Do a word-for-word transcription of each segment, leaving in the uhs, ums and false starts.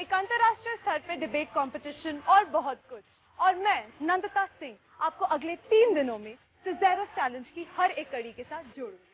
एक अंतर्राष्ट्रीय स्तर पे डिबेट कंपटीशन और बहुत कुछ। और मैं नंदिता सिंह आपको अगले तीन दिनों में सिजेरो चैलेंज की हर एक कड़ी के साथ जोड़ूंगी।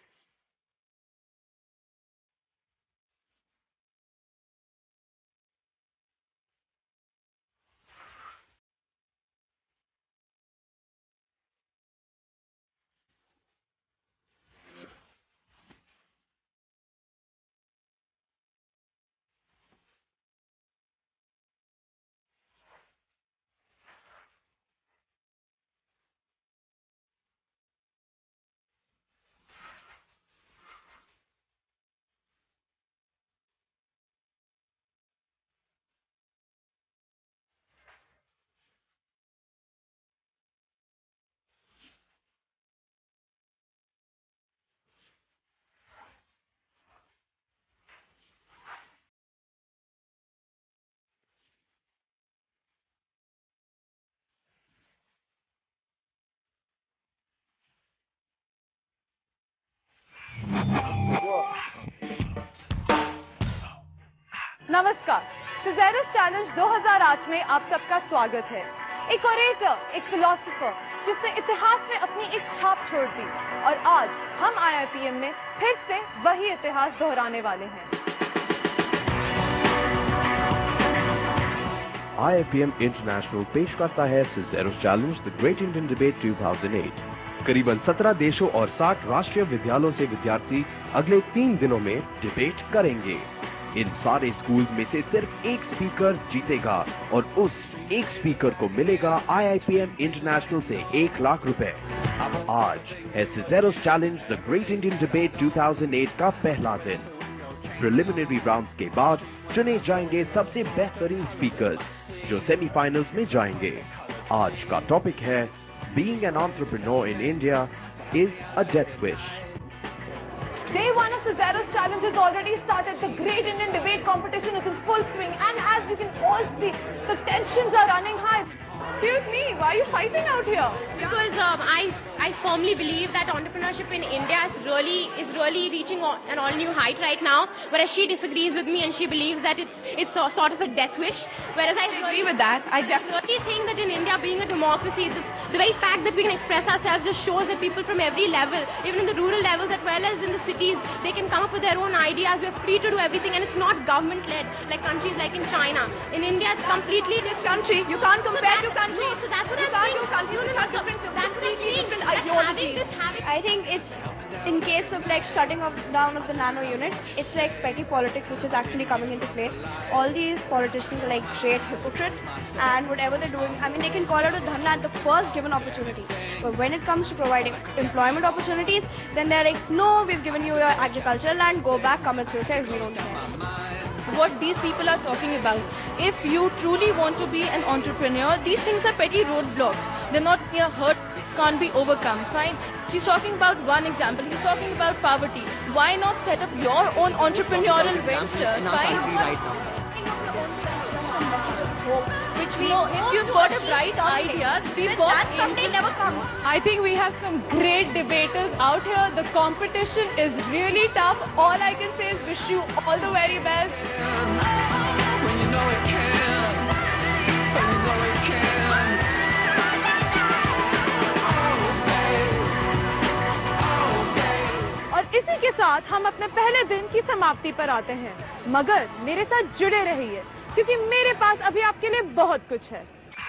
नमस्कार, सिजेरो चैलेंज दो हज़ार आठ में आप सबका स्वागत है। एक ओरेटर, एक फिलोसोफर जिसने इतिहास में अपनी एक छाप छोड़ दी और आज हम आई आई पी एम में फिर से वही इतिहास दोहराने वाले हैं। I I P M international पेश करता है Cicero challenge the great Indian debate दो हज़ार आठ। करीबन सत्रह देशों और साठ राष्ट्रीय विद्यालयों से विद्यार्थी अगले तीन दिनों में डिबेट करेंगे। इन सारे स्कूल्स में से सिर्फ एक स्पीकर जीतेगा और उस एक स्पीकर को मिलेगा I I P M international से एक लाख रुपए। आज है Cicero challenge the great Indian debate दो हज़ार आठ का पहला दिन। प्रिलिमिनरी राउंड्स के बाद चुने जाएंगे सबसे बेहतरीन स्पीकर्स जो सेमीफाइनल्स में जाएंगे। आज का टॉपिक है being an entrepreneur in India is a death wish. Day one of Cicero's challenge has already started. The great Indian debate competition is in full swing, and as you can all see, the tensions are running high. Excuse me, why are you fighting out here? Because um, I I firmly believe that entrepreneurship in India is really is really reaching an all new height right now. Whereas she disagrees with me and she believes that it's it's a, sort of a death wish. Whereas I, I agree with that. I definitely think that in India, being a democracy, the, the very fact that we can express ourselves just shows that people from every level, even in the rural levels as well as in the cities, they can come up with their own ideas. We're free to do everything, and it's not government-led like countries like in China. In India, it's completely this country. You can't compare so two countries. No, so that's what you I'm can't saying. do countries No, no, which no, have so different, that's what I'm completely saying. different That's having ideologies. this, having I think it's in case of like shutting off down of the nano unit, it's like petty politics which is actually coming into play. All these politicians are like great hypocrites, and whatever they're doing, I mean, they can call out a dharna at the first given opportunity. But when it comes to providing employment opportunities, then they're like, no, we've given you your agricultural land, go back, commit suicide, we don't care. What these people are talking about. If you truly want to be an entrepreneur, these things are petty roadblocks. They're not near hurt, can't be overcome, fine? She's talking about one example. He's talking about poverty. Why not set up your own entrepreneurial venture, fine? Right now. Which we no, if you've got a bright idea, we've got that someday never comes. I think we have some great debaters out here. The competition is really tough. All I can say is wish you all the very best. When you know it can, when you know it can. और इसी के साथ हम अपने पहले दिन की समाप्ति पर आते हैं। मगर मेरे साथ जुड़े रहिए क्योंकि मेरे पास अभी आपके लिए बहुत कुछ है।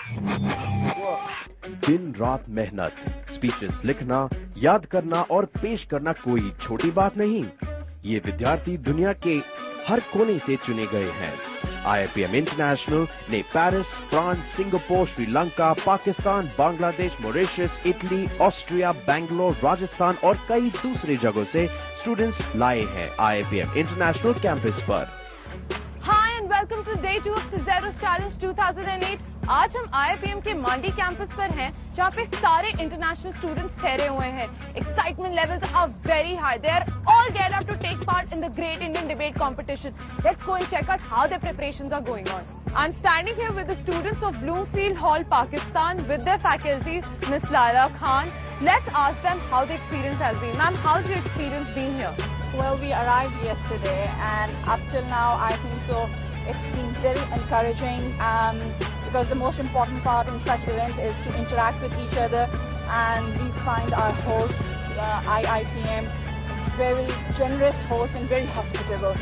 दिन रात मेहनत, स्पीचेस लिखना, याद करना और पेश करना कोई छोटी बात नहीं। ये विद्यार्थी दुनिया के हर कोने से चुने गए हैं। I I P M international ने Paris, France, Singapore, Sri Lanka, Pakistan, Bangladesh, Mauritius, Italy, Austria, Bangalore, Rajasthan और कई दूसरी जगहों से स्टूडेंट्स लाए हैं I I P M international campus पर। Hi and welcome to day two of Cicero challenge दो हज़ार आठ। आज हम आई आई पी एम के मांडी कैंपस पर हैं, जहाँ पे सारे इंटरनेशनल स्टूडेंट्स ठहरे हुए हैं। Excitement levels are very high. They are all get up to take part in the great Indian debate competition. Let's go and check out how their preparations are going on. I'm standing here with the students of Bloomfield Hall, Pakistan, with their faculty, Miss Laila Khan. Let's ask them how the experience has been. Ma'am, how's your experience been here? Well, we arrived yesterday, and up till now, I think so, It's been very encouraging um, because the most important part in such events is to interact with each other, and we find our hosts, uh, I I P M, very generous hosts and very hospitable.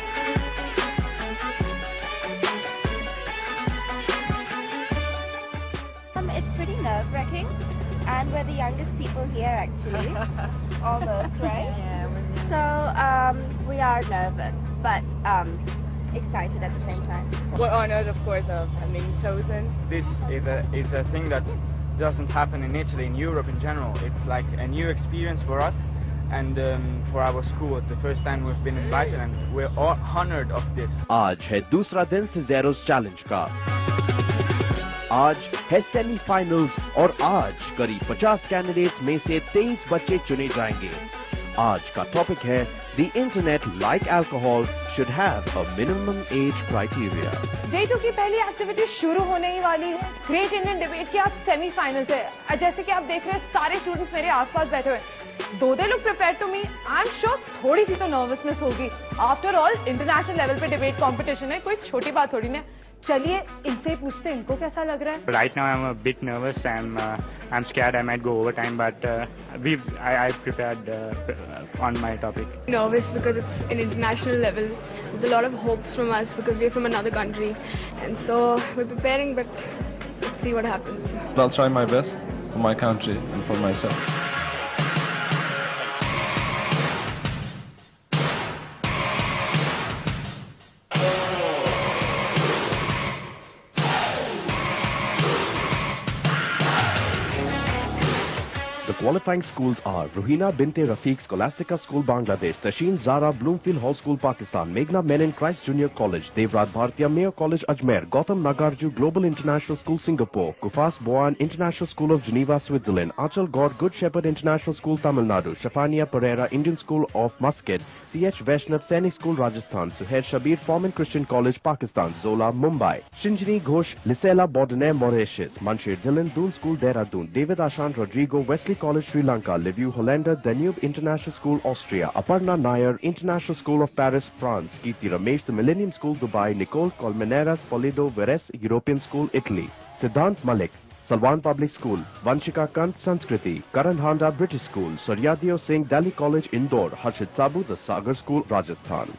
Um, it's pretty nerve-wracking, and we're the youngest people here actually, almost, right? Yeah. So um, we are nervous, but um, excited at the same time. We're honored, of course, of being chosen. This is a, is a thing that doesn't happen in Italy, in Europe in general. It's like a new experience for us and um, for our school. It's the first time we've been invited and we're all honored of this. आज है दूसरा दिन सिजेरोस challenge का। आज है semifinals और आज करीब पचास कैंडिडेट्स में से तेईस बच्चे चुने जाएंगे। आज का टॉपिक है The internet, like alcohol, should have a minimum age criteria. Day two की पहली एक्टिविटी शुरू होने ही वाली है। ग्रेट इंडियन डिबेट की आज सेमीफाइनल्स है। जैसे कि आप देख रहे हैं सारे स्टूडेंट्स मेरे आसपास बैठे हुए हैं। दो they look prepared to me. I am sure थोड़ी सी तो नर्वसनेस होगी। आफ्टर ऑल इंटरनेशनल लेवल पे डिबेट कंपटीशन है, कोई छोटी बात थोड़ी ना। चलिए इनसे पूछते हैं इनको कैसा लग रहा है। Right now I'm a bit nervous. I'm uh, I'm scared I might go overtime, but uh, we I I prepared uh, on my topic. Nervous because it's an international level. There's a lot of hopes from us because we're from another country, and so we're preparing. But let's see what happens. I'll try my best for my country and for myself. The qualifying schools are Ruhina Binte Rafiq Scholastica School Bangladesh, Tashin Zara Bloomfield Hall School Pakistan, Meghna Menon Christ Junior College, Devrat Bhartiya Mayo College Ajmer, Gautam Nagarju Global International School Singapore, Kufas Boan International School of Geneva Switzerland, Achal Gaur Good Shepherd International School Tamil Nadu, Shafania Pereira Indian School of Muscat, C H Vaishnav Sainik School Rajasthan, Suhair Shabir Foreman Christian College Pakistan, Zola Mumbai, Shinjini Ghosh Lisela Bordene Mauritius, Manshir Dhillon Doon School Dehradun, David Ashan Rodrigo Wesley College Sri Lanka, Liviu Hollander Danube International School Austria, Aparna Nair International School of Paris France, Kirti Ramesh the Millennium School Dubai, Nicole Colmenares Polido Veres European School Italy, Siddhant Malik Salwan Public School, Vanshika Kant Sanskriti, Karan Handa British School, Suryadio Singh Delhi College Indore, Harshit Sabu The Sagar School Rajasthan.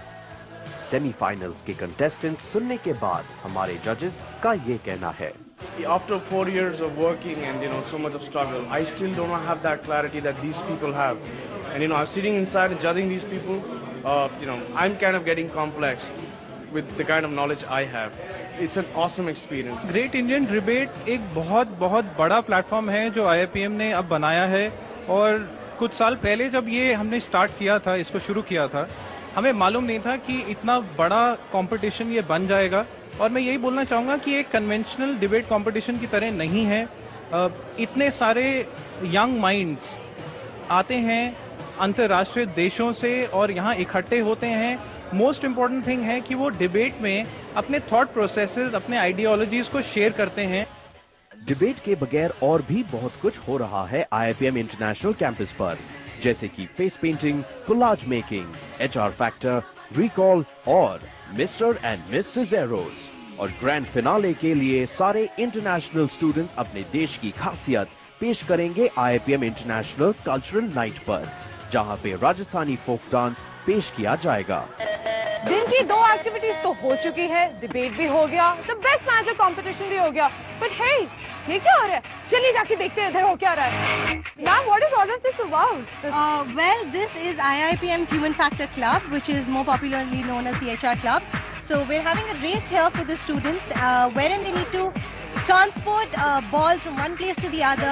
Semifinals के contestants सुनने के बाद हमारे जजेस का ये कहना है। After four years of working and you know so much of struggle, I still do not have that clarity that these people have. And you know, I'm sitting inside and judging these people. Uh, you know, I'm kind of getting complex with the kind of knowledge I have. It's an awesome experience. Great Indian Debate एक बहुत बहुत बड़ा platform है जो आई I P M ने अब बनाया है, और कुछ साल पहले जब ये हमने स्टार्ट किया था, इसको शुरू किया था, हमें मालूम नहीं था कि इतना बड़ा कंपटीशन ये बन जाएगा। और मैं यही बोलना चाहूँगा कि एक कन्वेंशनल डिबेट कंपटीशन की तरह नहीं है। इतने सारे यंग माइंड्स आते हैं अंतर्राष्ट्रीय देशों से और यहाँ इकट्ठे होते हैं। मोस्ट इम्पॉर्टेंट थिंग है कि वो डिबेट में अपने थॉट प्रोसेसेस, अपने आइडियोलॉजीज को शेयर करते हैं। डिबेट के बगैर और भी बहुत कुछ हो रहा है I I P M international campus पर, जैसे कि face painting, collage making, H R factor, recall और मिस्टर एंड मिस सिजेरोस। और ग्रैंड फिनाले के लिए सारे इंटरनेशनल स्टूडेंट्स अपने देश की खासियत पेश करेंगे I I P M international cultural night पर, जहां पे राजस्थानी फोक डांस पेश किया जाएगा। दिन की दो एक्टिविटीज तो हो चुकी है, डिबेट भी हो गया, द बेस्ट मैच कंपटीशन भी हो गया, बट हे ये क्या हो रहा है? चलिए जाके देखते हैं इधर हो क्या रहा है। Ma'am, what is all of this about? Well, this is I I P M's Human Factor Club, which is more popularly known as the H R Club. So we're having a race here for the students, uh, wherein they need to transport uh, balls from one place to the other.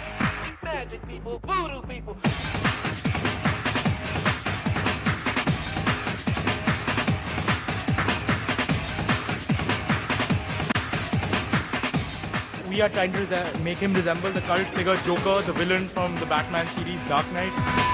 Magic people, voodoo people. We are trying to make him resemble the cult figure Joker, the villain from the Batman series Dark Knight.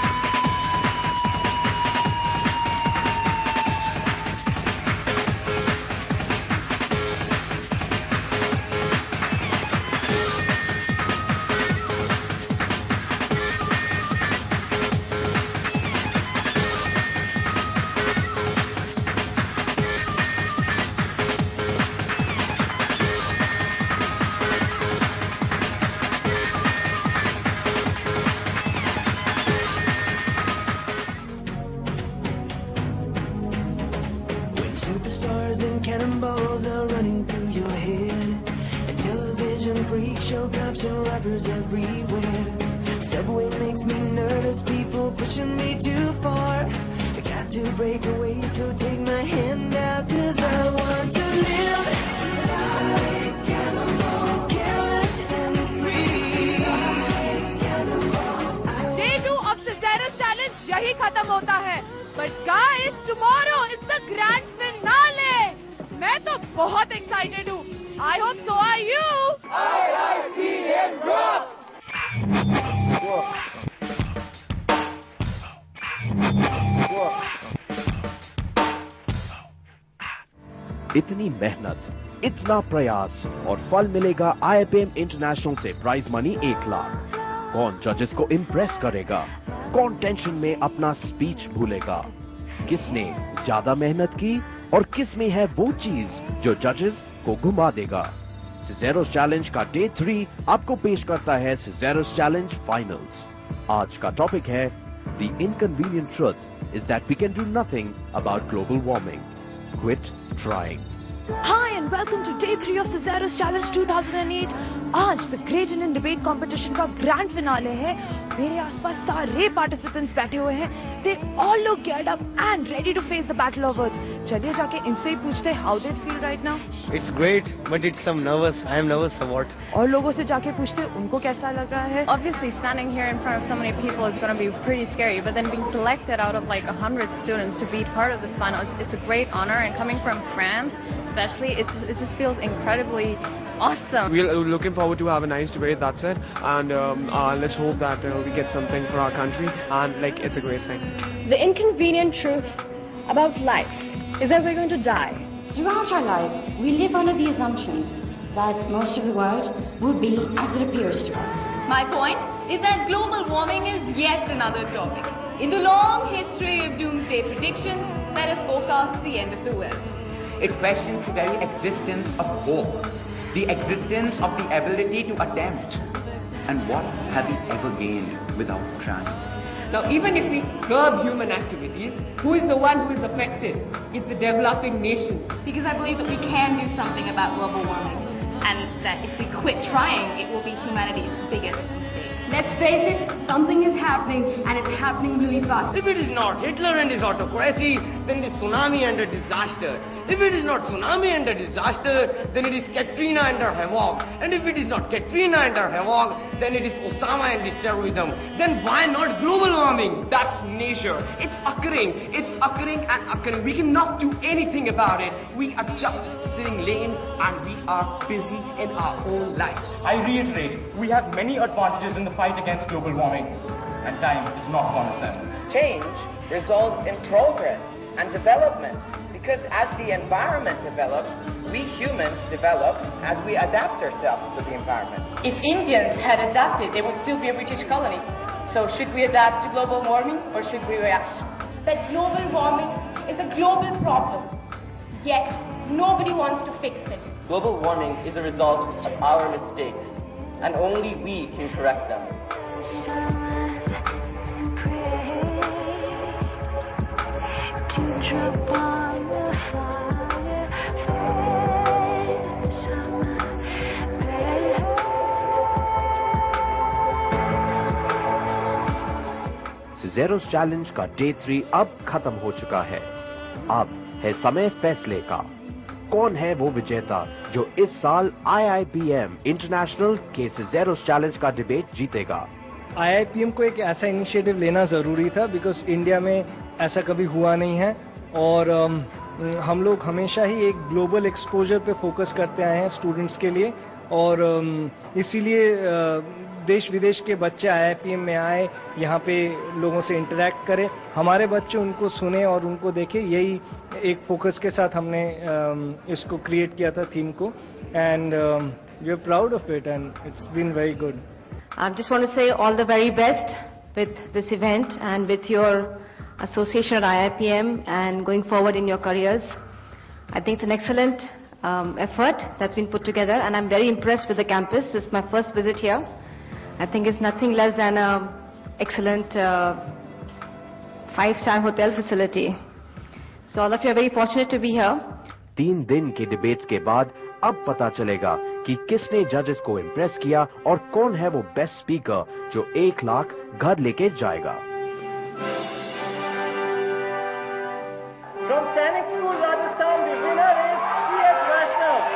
everywhere. Subway makes me nervous, people pushing me too far. I got to break away, so take my hand out, 'cause I want to live. Day two of Cicero challenge यही खत्म होता है, but guys, tomorrow is the grand finale. मैं तो बहुत excited हूँ. I hope so are you. I I P M drops. इतनी मेहनत, इतना प्रयास और फल मिलेगा I I P M international से प्राइज मनी एक लाख। कौन जजेस को इम्प्रेस करेगा? कौन टेंशन में अपना स्पीच भूलेगा? किसने ज्यादा मेहनत की और किस में है वो चीज जो जजेस को घुमा देगा? सिजेरो चैलेंज का डे थ्री आपको पेश करता है सिजेरो चैलेंज फाइनल्स। आज का टॉपिक है the inconvenient truth is that we can do nothing about global warming. Quit trying. Hi and welcome to day three of Cicero's Challenge two thousand eight. आज the Great Indian Debate Competition का grand finale है। मेरे आसपास सारे participants बैठे हुए हैं। They all look geared up and ready to face the battle of words. चलिए जाके इनसे ही पूछते हैं how they feel right now. It's great, but it's some nervous. I am nervous somewhat. और लोगों से जाके पूछते हैं उनको कैसा लग रहा है. Obviously, standing here in front of so many people is going to be pretty scary. But then being selected out of like a hundred students to be part of this final, it's, it's a great honor. And coming from France, especially, it just, it just feels incredibly awesome. We're looking forward to have a nice debate, that's it. And um, uh, let's hope that uh, we get something for our country. And like, it's a great thing. The inconvenient truth about life is that we're going to die. Throughout our lives, we live under the assumptions that most of the world will be as it appears to us. My point is that global warming is yet another topic in the long history of doomsday predictions that have forecast the end of the world. It questions the very existence of hope, the existence of the ability to attempt. And what have we ever gained without trying? Now, even if we curb human activities, who is the one who is affected? It's the developing nations. Because I believe that we can do something about global warming, and that if we quit trying, it will be humanity's biggest mistake. Let's face it, something is happening, and it's happening really fast. If it is not Hitler and his autocracy, then it is tsunami and a disaster. If it is not tsunami and a disaster, then it is Katrina and her havoc. And if it is not Katrina and her havoc, then it is Osama and his terrorism. Then why not global warming? That's nature. It's occurring. It's occurring and occurring. We cannot do anything about it. We are just sitting lame and we are busy in our own lives. I reiterate, we have many advantages in the fight against global warming, and time is not one of them. Change results in progress and development, because as the environment develops, we humans develop as we adapt ourselves to the environment. If Indians had adapted, they would still be a British colony. So should we adapt to global warming or should we react? That global warming is a global problem, yet nobody wants to fix it. Global warming is a result of our mistakes, and only we can correct them. Ciceros challenge का day three अब खत्म हो चुका है। अब है समय फैसले का। कौन है वो विजेता जो इस साल I I P M international के सिजेरोस चैलेंज का डिबेट जीतेगा? आई आई पी एम को एक ऐसा इनिशिएटिव लेना जरूरी था, बिकॉज इंडिया में ऐसा कभी हुआ नहीं है और um, हम लोग हमेशा ही एक ग्लोबल एक्सपोजर पे फोकस करते आए हैं स्टूडेंट्स के लिए, और um, इसीलिए uh, देश विदेश के बच्चे आई आई पी एम में आए, यहाँ पे लोगों से इंटरेक्ट करें, हमारे बच्चे उनको सुने और उनको देखें। यही एक फोकस के साथ हमने um, इसको क्रिएट किया था थीम को, and we are proud of it and it's been very good. I just want to say all the very best with this event and with your association at I I P M and going forward in your careers. I think it's an excellent um, effort that's been put together, and I'm very impressed with the campus. This is my first visit here. I think it's nothing less than an excellent uh, five-star hotel facility. So all of you are very fortunate to be here. तीन दिन के debates के बाद अब पता चलेगा कि किसने जजेस को इम्प्रेस किया और कौन है वो बेस्ट स्पीकर जो एक लाख घर लेके जाएगा। From Sainik School, Rajasthan, the winner is C H Vaishnav.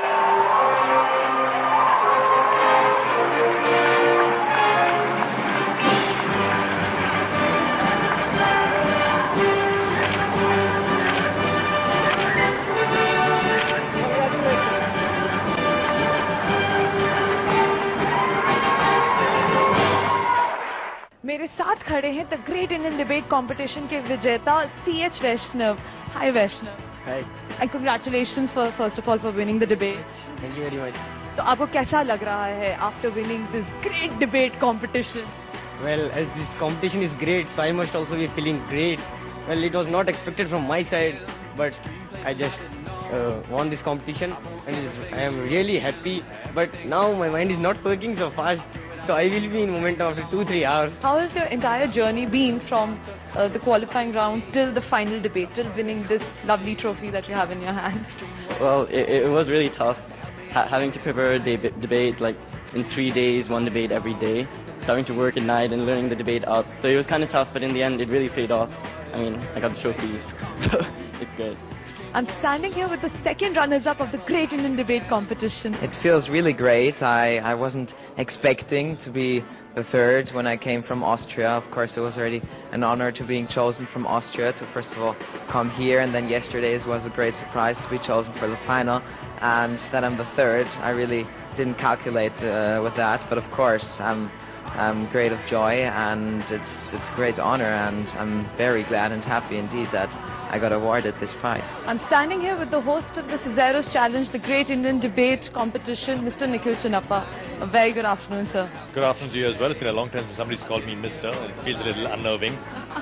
मेरे साथ खड़े हैं the great Indian debate competition के विजेता C H Vaishnav. Hi Vaishnav. Hi. And congratulations for first of all for winning the debate. Thank you very much. तो आपको कैसा लग रहा है after winning this great debate competition? Well, as this competition is great, so I must also be feeling great. Well, it was not expected from my side, but I just uh, won this competition, and it is, I am really happy. But now my mind is not working so fast, so I will be in momentum after two, three hours. How has your entire journey been from uh, the qualifying round till the final debate, till winning this lovely trophy that you have in your hand? Well, it, it was really tough, ha having to prepare a deb debate like in three days, one debate every day, having to work at night and learning the debate up. So it was kind of tough, but in the end, it really paid off. I mean, I got the trophy, so it's good. I'm standing here with the second runners-up of the Great Indian Debate Competition. It feels really great. I, I wasn't expecting to be the third when I came from Austria. Of course, it was already an honor to being chosen from Austria to first of all come here, and then yesterday's was a great surprise to be chosen for the final. And that I'm the third, I really didn't calculate uh, with that, but of course I'm I'm great of joy, and it's it's a great honor, and I'm very glad and happy indeed that I got awarded this prize. I'm standing here with the host of the Cicero's Challenge, the Great Indian Debate Competition, Mister Nikhil Chinappa. A very good afternoon, sir. Good afternoon to you as well. It's been a long time since somebody's called me Mister It feels a little unnerving.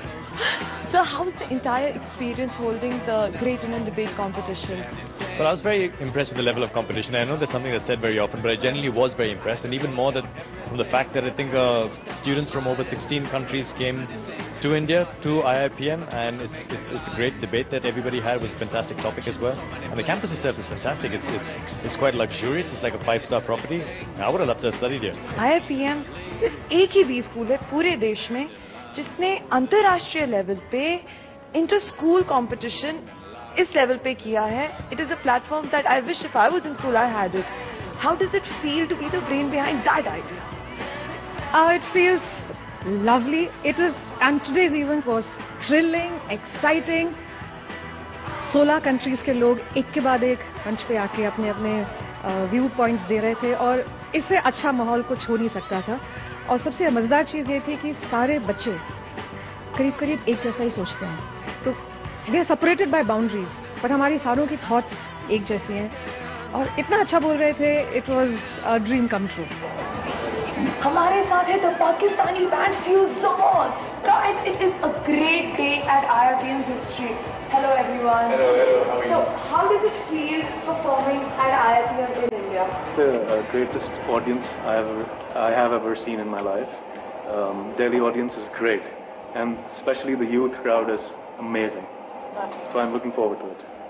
So how's the entire experience holding the Great Indian Debate Competition? Well, I was very impressed with the level of competition. I know that's something that's said very often, but I genuinely was very impressed, and even more that from the fact that I think uh, students from over sixteen countries came to India, to I I P M, and it's, it's, it's a great debate that everybody had. It was a fantastic topic as well. And the campus itself is fantastic. It's, it's, it's quite luxurious. It's like a five-star property. I would have loved to have studied here. I I P M सिर्फ एक ही B school है पूरे देश में जिसने अंतर्राष्ट्रीय level पे inter school competition इस लेवल पे किया है. It is a platform that I wish if I was in school I had it. How does it feel to be the brain behind that idea? Uh, it feels lovely. It is, and today's event was thrilling, exciting. सोलह countries के लोग एक के बाद एक मंच पे आके अपने अपने व्यू पॉइंट्स दे रहे थे, और इससे अच्छा माहौल कुछ हो नहीं सकता था. और सबसे मजेदार चीज ये थी कि सारे बच्चे करीब करीब एक जैसा ही सोचते हैं. तो we are separated by boundaries, but हमारी सारों की थॉट्स एक जैसी हैं, और इतना अच्छा बोल रहे थे. It was a dream come true. हमारे साथ है the Pakistani band fusion. Guys, it is a great day at I I P M's history. Hello everyone. Hello, hello. How are you? So, how does it feel performing at I I P M in India? It's the uh, greatest audience I have ever, I have ever seen in my life. Um, Delhi audience is great, and especially the youth crowd is amazing. So I'm looking forward to it.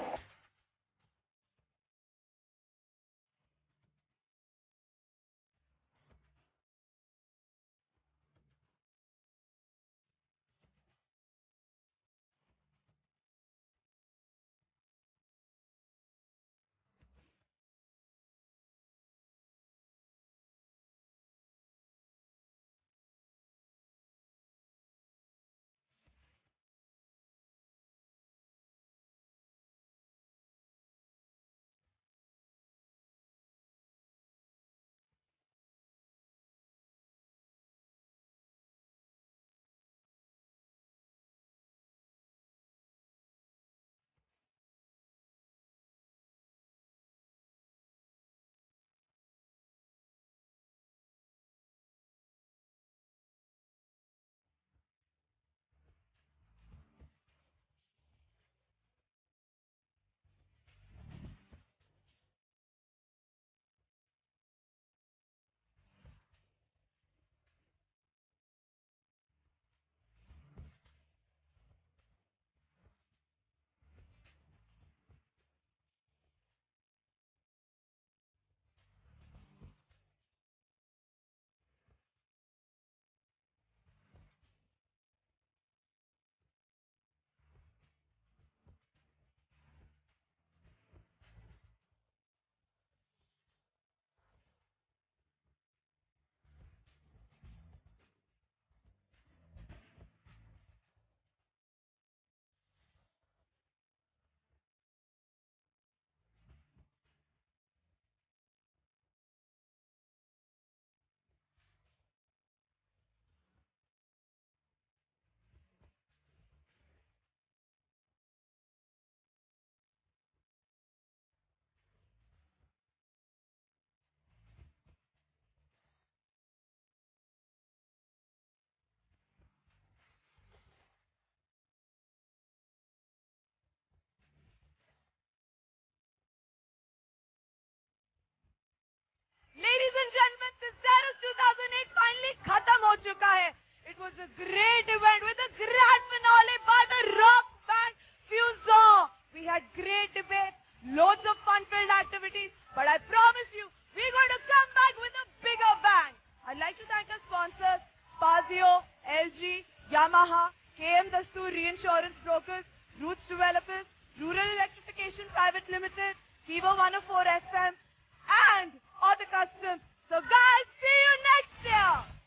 and gentlemen, Cicero two thousand eight finally khatam ho chuka hai. It was a great event with a grand finale by the rock band Fusion. We had great debates, loads of fun-filled activities, but I promise you, we're going to come back with a bigger bang. I'd like to thank our sponsors, Spazio, L G, Yamaha, K M Dastur Reinsurance Brokers, Roots Developers, Rural Electrification Private Limited, Fever one oh four F M, and Auto Customs. So guys, see you next year!